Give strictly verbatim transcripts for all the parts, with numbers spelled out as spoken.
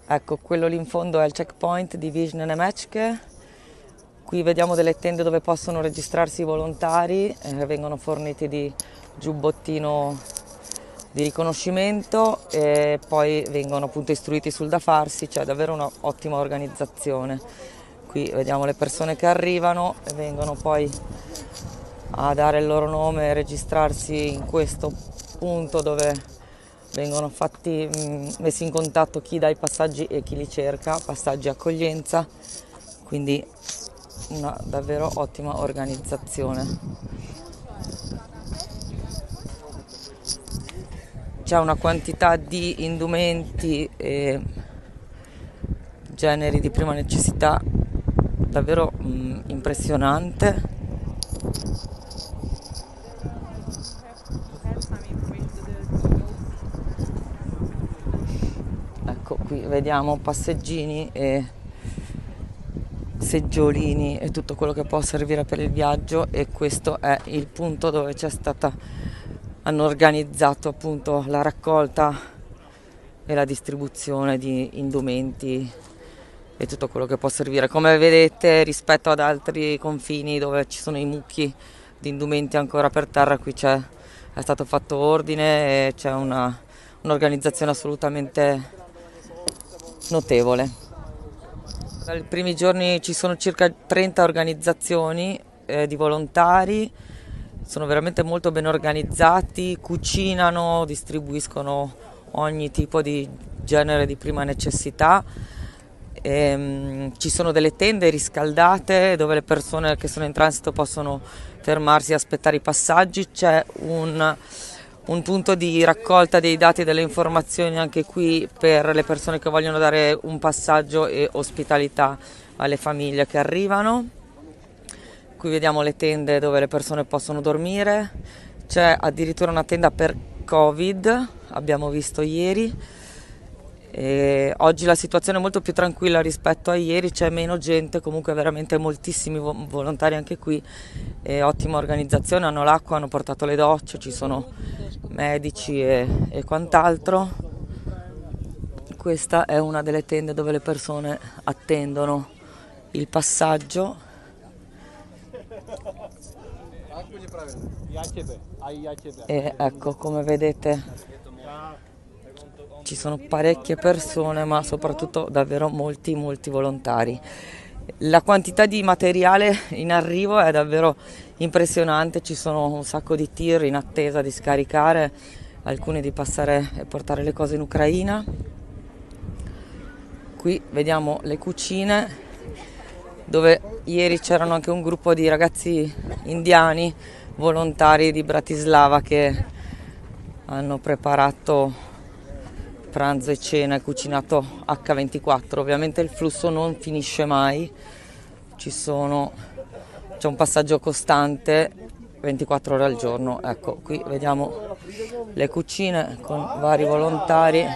Ecco, quello lì in fondo è il checkpoint di Vyshne Nemechke. Qui vediamo delle tende dove possono registrarsi i volontari, eh, vengono forniti di giubbottino di riconoscimento e poi vengono appunto istruiti sul da farsi, cioè davvero un'ottima organizzazione. Qui vediamo le persone che arrivano e vengono poi a dare il loro nome e registrarsi in questo punto dove vengono fatti, mh, messi in contatto chi dà i passaggi e chi li cerca, passaggi accoglienza, quindi una davvero ottima organizzazione. C'è una quantità di indumenti e generi di prima necessità davvero mh, impressionante. Ecco, qui vediamo passeggini e seggiolini e tutto quello che può servire per il viaggio, e questo è il punto dove c'è stata, hanno organizzato appunto la raccolta e la distribuzione di indumenti e tutto quello che può servire. Come vedete, rispetto ad altri confini dove ci sono i mucchi di indumenti ancora per terra, qui c'è, è stato fatto ordine e c'è una, un'organizzazione assolutamente notevole. Dai primi giorni ci sono circa trenta organizzazioni eh, di volontari, sono veramente molto ben organizzati, cucinano, distribuiscono ogni tipo di genere di prima necessità. Ehm, ci sono delle tende riscaldate dove le persone che sono in transito possono fermarsi e aspettare i passaggi. C'è un, un punto di raccolta dei dati e delle informazioni anche qui per le persone che vogliono dare un passaggio e ospitalità alle famiglie che arrivano. Qui vediamo le tende dove le persone possono dormire, c'è addirittura una tenda per Covid, abbiamo visto ieri. E oggi la situazione è molto più tranquilla rispetto a ieri, c'è meno gente, comunque veramente moltissimi volontari anche qui, e ottima organizzazione, hanno l'acqua, hanno portato le docce, ci sono medici e, e quant'altro. Questa è una delle tende dove le persone attendono il passaggio. E ecco, come vedete ci sono parecchie persone, ma soprattutto davvero molti molti volontari. La quantità di materiale in arrivo è davvero impressionante, ci sono un sacco di tir in attesa di scaricare, alcuni di passare e portare le cose in Ucraina. Qui vediamo le cucine dove ieri c'erano anche un gruppo di ragazzi indiani volontari di Bratislava che hanno preparato pranzo e cena e cucinato acca ventiquattro. Ovviamente il flusso non finisce mai, ci sono, c'è un passaggio costante ventiquattro ore al giorno. Ecco, qui vediamo le cucine con vari volontari.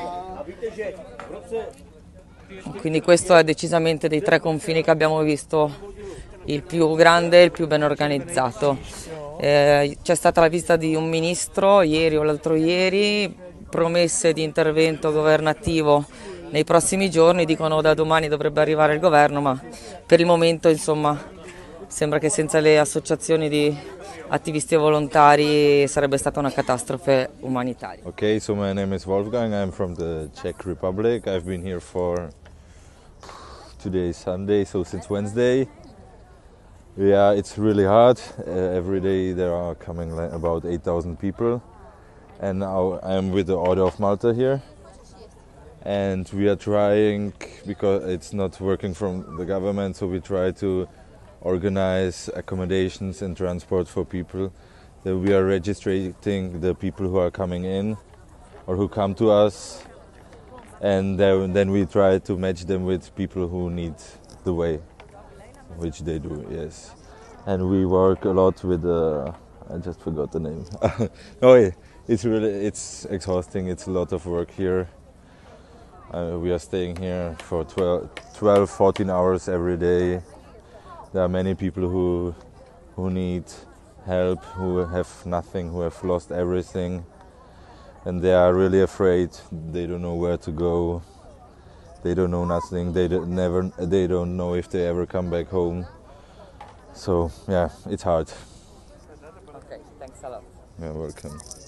Quindi questo è decisamente dei tre confini che abbiamo visto il più grande e il più ben organizzato. Eh, c'è stata la visita di un ministro ieri o l'altro ieri, promesse di intervento governativo nei prossimi giorni, dicono da domani dovrebbe arrivare il governo, ma per il momento insomma sembra che senza le associazioni di attivisti e volontari sarebbe stata una catastrofe umanitaria. Okay, so my name is Wolfgang, I'm from the Czech Republic. I've been here for today is Sunday, so since Wednesday. Yeah, it's really hard. Uh, every day there are coming like about eight thousand people. And now I'm with the Order of Malta here. And we are trying, because it's not working from the government, so we try to organize accommodations and transport for people. That we are registering the people who are coming in or who come to us, and then, then we try to match them with people who need the way, which they do, yes. And we work a lot with, uh, I just forgot the name. No, it's really, it's exhausting, it's a lot of work here. Uh, we are staying here for twelve, twelve, fourteen hours every day. There are many people who, who need help, who have nothing, who have lost everything. And they are really afraid, they don't know where to go. They don't know nothing. They don't, never. They don't know if they ever come back home. So yeah, it's hard. Okay, thanks a lot. You're welcome.